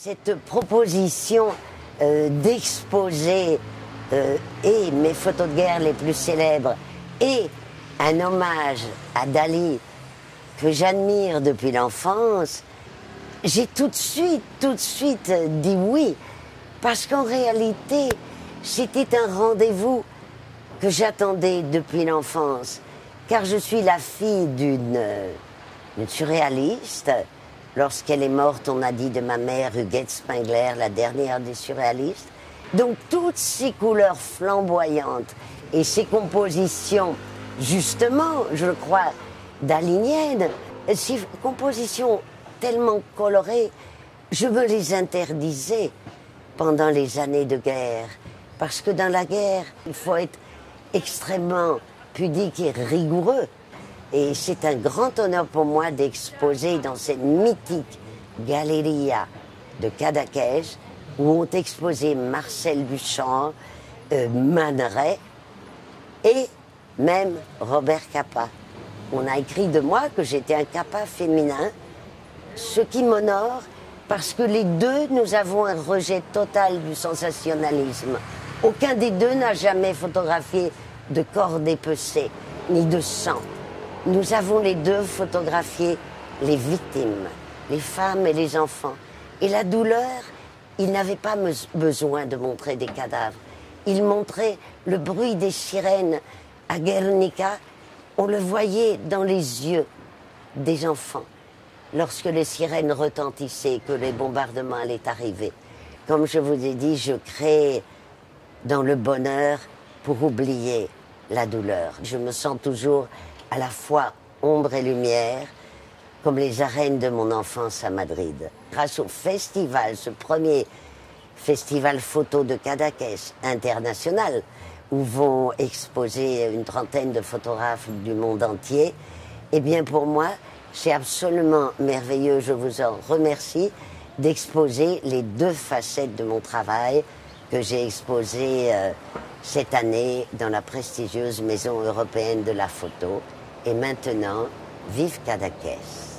Cette proposition d'exposer et mes photos de guerre les plus célèbres et un hommage à Dali que j'admire depuis l'enfance, j'ai tout de suite dit oui, parce qu'en réalité, c'était un rendez-vous que j'attendais depuis l'enfance, car je suis la fille d'une surréaliste. Lorsqu'elle est morte, on a dit de ma mère, Huguette Spengler, la dernière des surréalistes. Donc toutes ces couleurs flamboyantes et ces compositions, justement, je crois, daliniennes, ces compositions tellement colorées, je me les interdisais pendant les années de guerre. Parce que dans la guerre, il faut être extrêmement pudique et rigoureux. Et c'est un grand honneur pour moi d'exposer dans cette mythique Galleria de Cadaqués, où ont exposé Marcel Duchamp, Man Ray et même Robert Capa. On a écrit de moi que j'étais un Capa féminin, ce qui m'honore parce que les deux, nous avons un rejet total du sensationnalisme. Aucun des deux n'a jamais photographié de corps dépecés, ni de sang. Nous avons les deux photographié les victimes, les femmes et les enfants. Et la douleur, ils n'avaient pas besoin de montrer des cadavres. Ils montraient le bruit des sirènes à Guernica. On le voyait dans les yeux des enfants lorsque les sirènes retentissaient, que les bombardements allaient arriver. Comme je vous ai dit, je crée dans le bonheur pour oublier la douleur. Je me sens toujours à la fois ombre et lumière, comme les arènes de mon enfance à Madrid. Grâce au festival, ce premier festival photo de Cadaqués international, où vont exposer une trentaine de photographes du monde entier, eh bien pour moi, c'est absolument merveilleux, je vous en remercie, d'exposer les deux facettes de mon travail que j'ai exposé cette année dans la prestigieuse Maison européenne de la photo. Et maintenant, vive Cadaqués!